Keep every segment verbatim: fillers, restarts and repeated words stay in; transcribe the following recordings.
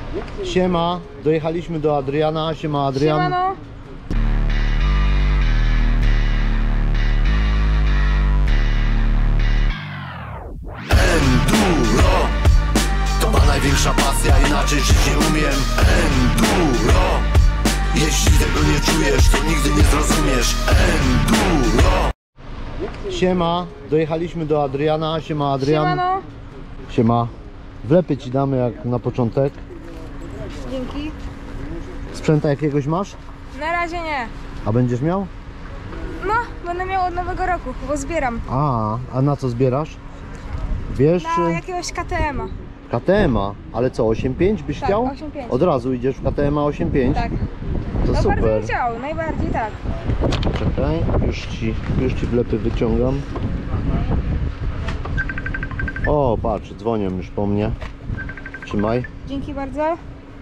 Siema, dojechaliśmy do Adriana. Siema Adrian. Siemano. Enduro to ma największa pasja, inaczej żyć nie umiem. Enduro, jeśli tego nie czujesz, to nigdy nie zrozumiesz. Enduro. Siema, dojechaliśmy do Adriana. Siema Adrian. Siemano. Siema. Wlepy ci damy jak na początek. Dzięki. Sprzęta jakiegoś masz? Na razie nie. A będziesz miał? No, będę miał od nowego roku, bo zbieram. A, a na co zbierasz? Wiesz, Na czy jakiegoś K T M a. K T M a, ale co, osiem pięć byś Tak, chciał? osiem pięć. Od razu idziesz w K T M a osiem pięć? Tak. To No bardzo super. bym chciał, najbardziej tak. Czekaj, już ci, już ci wlepy wyciągam. O, patrz, dzwonią już po mnie. Trzymaj. Dzięki bardzo.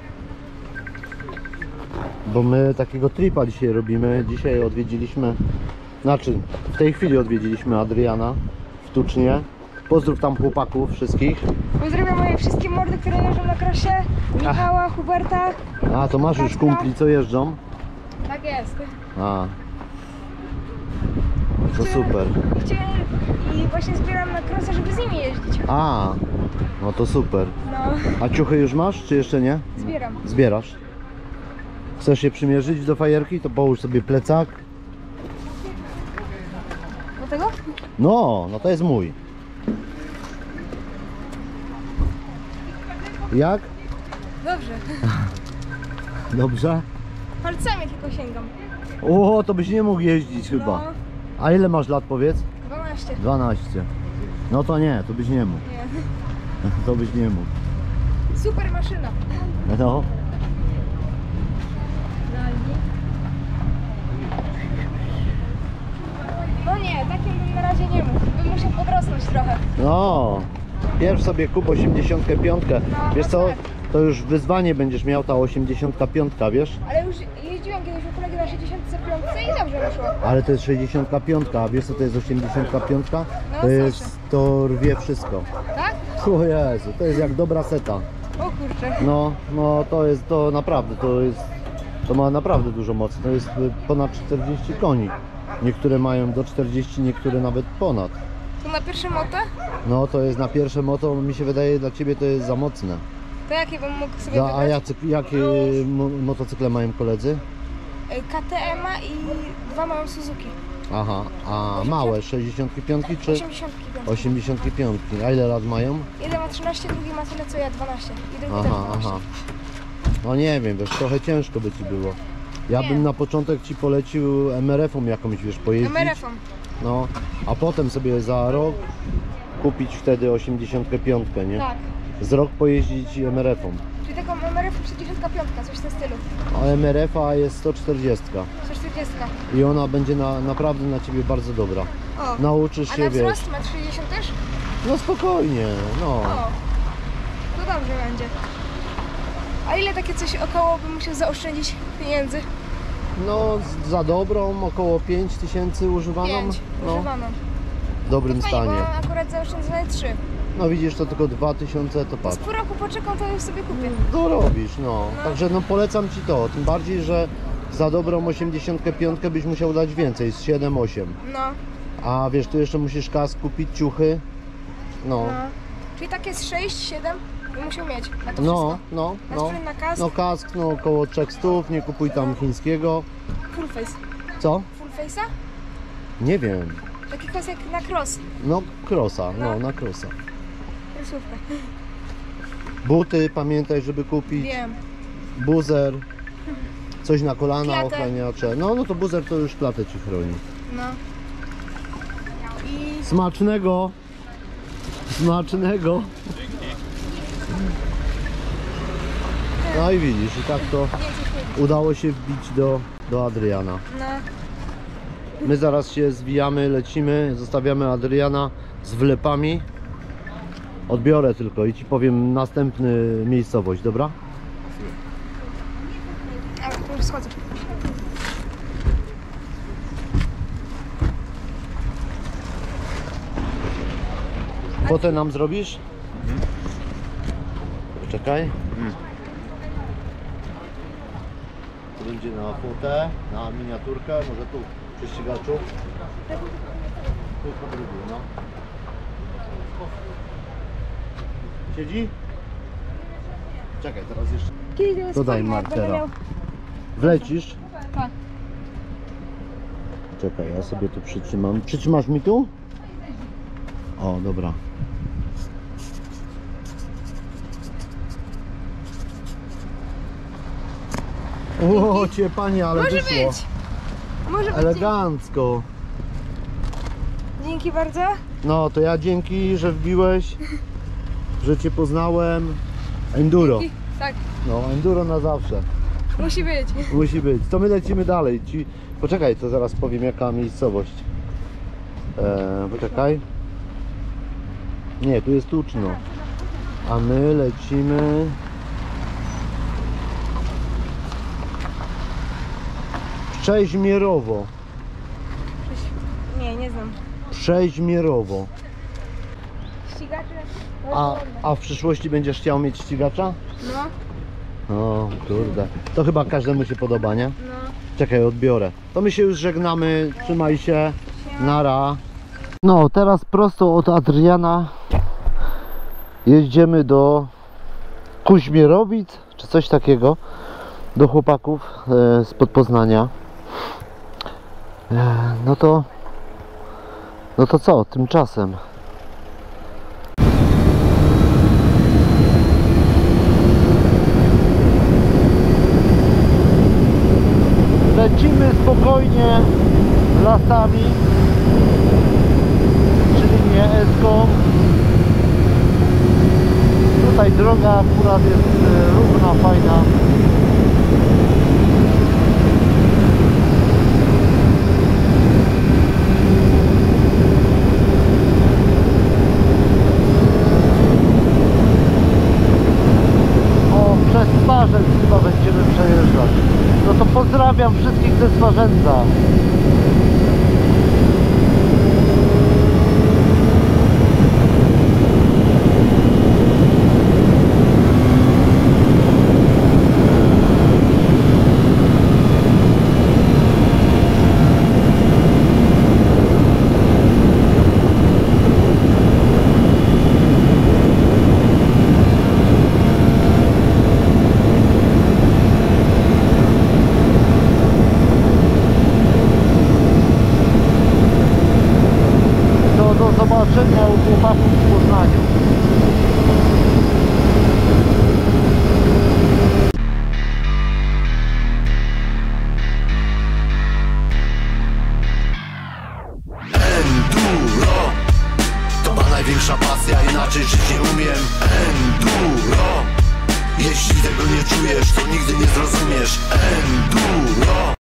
Bo my takiego tripa dzisiaj robimy. Dzisiaj odwiedziliśmy, znaczy w tej chwili odwiedziliśmy Adriana w Tucznie. Pozdrów tam chłopaków wszystkich. Pozdrawiam moje wszystkie mordy, które jeżdżą na krosie. Michała, Huberta. A, to masz już kumpli, co jeżdżą? Tak jest. A. To super. I, chciałem, I właśnie zbieram na krosę, żeby z nimi jeździć. A, no to super. No, A ciuchy już masz, czy jeszcze nie? zbieram. Zbierasz. Chcesz się przymierzyć do fajerki? To połóż sobie plecak. Do tego? No, no to jest mój. Jak? Dobrze. Dobrze? Palcami tylko sięgam. O, to byś nie mógł jeździć chyba. No, A ile masz lat, powiedz? dwanaście. dwanaście. No to nie, to byś nie mógł. Nie. To byś nie mógł. Super maszyna. No. No nie, takim bym na razie nie mógł. Bym musiał podrosnąć trochę. No. Pierw sobie kup osiemdziesiąt pięć. No, Wiesz co? tak. To już wyzwanie będziesz miał ta osiemdziesiąt pięć, wiesz? Ale już jeździłem kiedyś u kolegi na sześćdziesiąt pięć i dobrze wyszło. Ale to jest sześćdziesiąt pięć, a wiesz co to jest osiemdziesiąt pięć? To proszę. jest, to rwie wszystko. Tak? O Jezu, to jest jak dobra seta. O kurczę. No, no to jest, to naprawdę, to jest, to ma naprawdę dużo mocy. To jest ponad czterdzieści koni. Niektóre mają do czterdziestu, niektóre nawet ponad. To na pierwsze moto? No to jest na pierwsze moto, mi się wydaje, dla ciebie to jest za mocne. To jakie bym mógł sobie Za, a wybrać? jacy, jakie mo motocykle mają koledzy? K T M a i dwa mają Suzuki. Aha, a małe sześćdziesiąt pięć czy osiemdziesiąt pięć. osiemdziesiąt pięć? A ile lat mają? Jeden ma trzynaście, drugi ma tyle co ja, dwanaście. I drugi Aha, też aha. dwanaście. No nie wiem, wiesz, trochę ciężko by ci było. Ja Nie. bym na początek ci polecił M R F-om jakąś, wiesz, pojeździć. M R F-om. No, a potem sobie za rok kupić wtedy osiemdziesiąt pięć, nie? Tak. Z rok pojeździć M R F-om. Czyli taką M R F sześćdziesiąt pięć, coś w tym stylu. A M R F-a jest sto czterdzieści sto czterdzieści. i ona będzie na, naprawdę na ciebie bardzo dobra. O. Nauczysz A się, na wiesz. wzrost metr sześćdziesiąt też? No spokojnie, no. O. To dobrze będzie. A ile takie coś około bym musiał zaoszczędzić pieniędzy? No z- za dobrą około pięć tysięcy używaną. Pięć. No, Używaną. w dobrym Fajnie, bo stanie. mam akurat zaoszczędzone trzy. No widzisz, to tylko dwa tysiące, to Z patrz. pół roku poczekam, to już sobie kupię. To robisz, no. No. Także no polecam ci to, tym bardziej, że za dobrą osiemdziesiąt pięć byś musiał dać więcej, z siedem osiem. No, A wiesz, tu jeszcze musisz kask kupić, ciuchy. No, no. Czyli takie z sześć, siedem bym musiał mieć na to no, wszystko. no, Na no. sprzęt, na kask, No kask, no około trzech stów, nie kupuj tam chińskiego. full face. Co? Full face'a? Nie wiem. Taki kask jak na cross. No crossa, no No. na crossa. Rysówka. Buty pamiętaj, żeby kupić. Wiem. Buzer. Coś na kolana, Klatę. ochraniacze. No, no to buzer to już klatę ci chroni. No. I Smacznego! Smacznego! No i widzisz, i tak to więcej śmieci. udało się wbić do, do Adriana. No. My zaraz się zwijamy, lecimy, zostawiamy Adriana z wlepami. Odbiorę tylko i ci powiem następny miejscowość, dobra? A, to już schodzę. Fotę nam zrobisz? Czekaj. To będzie na fotę, na miniaturkę, może tu przy ścigaczu. Tu po drugiej, no. Siedzi? Czekaj, teraz jeszcze. Kiedy To daj spojrzę, jak będę markera. miał- Wlecisz? Tak. Czekaj, ja sobie tu przytrzymam. Przytrzymasz mi tu? O, dobra. O, cię panie, ale Może wyszło. być. Może być. Elegancko. Dzięki bardzo. No, to ja dzięki, że wbiłeś, że cię poznałem. Enduro. I, tak, No, enduro na zawsze. musi być. Musi być. To my lecimy dalej. Ci... Poczekaj, to zaraz powiem jaka miejscowość. Eee, poczekaj. Nie, tu jest Tuczno. A my lecimy... Przeźmierowo. Nie, nie znam. Przeźmierowo. Ścigacze? A, a w przyszłości będziesz chciał mieć ścigacza? No, O kurde. To chyba każdemu się podoba, nie? no. Czekaj, odbiorę. To my się już żegnamy. Trzymaj się. Nara. No, teraz prosto od Adriana jedziemy do Kuźmierowic, czy coś takiego. Do chłopaków e, spod Poznania. E, no to... No to co? Tymczasem. Lecimy spokojnie lasami, czyli nie eską. Tutaj droga akurat jest e, równa, fajna. O, przez Swarzędz chyba będziemy przejeżdżać. No to pozdrawiam wszystkich ze Swarzędza. To do zobaczenia u chłopaków w Poznaniu. Enduro to ma największa pasja, inaczej żyć nie umiem. Enduro, jeśli tego nie czujesz, to nigdy nie zrozumiesz. Enduro.